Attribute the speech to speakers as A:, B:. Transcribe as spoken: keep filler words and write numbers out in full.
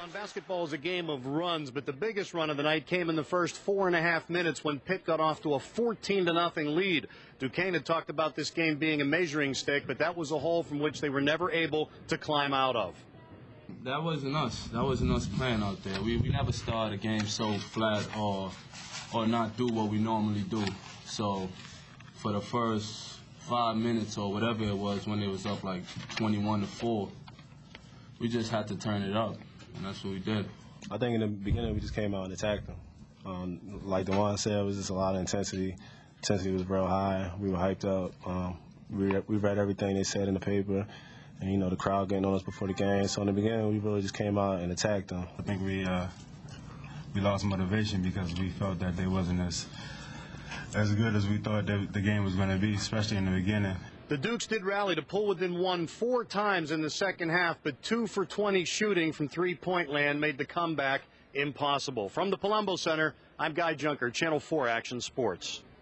A: Shawn, basketball is a game of runs, but the biggest run of the night came in the first four and a half minutes when Pitt got off to a fourteen to nothing lead. Duquesne had talked about this game being a measuring stick, but that was a hole from which they were never able to climb out of.
B: That wasn't us. That wasn't us playing out there. We, we never start a game so flat or, or not do what we normally do. So for the first five minutes or whatever it was when it was up like twenty-one to four, we just had to turn it up, and that's what we did.
C: I think in the beginning we just came out and attacked them. Um, like Dewan said, it was just a lot of intensity. Intensity was real high. We were hyped up. Um, we, we read everything they said in the paper, and, you know, the crowd getting on us before the game. So in the beginning, we really just came out and attacked them.
D: I think we uh, we lost motivation because we felt that they wasn't as as good as we thought that the game was going to be, especially in the beginning.
A: The Dukes did rally to pull within one four times in the second half, but two for twenty shooting from three-point land made the comeback impossible. From the Palumbo Center, I'm Guy Junker, Channel four Action Sports.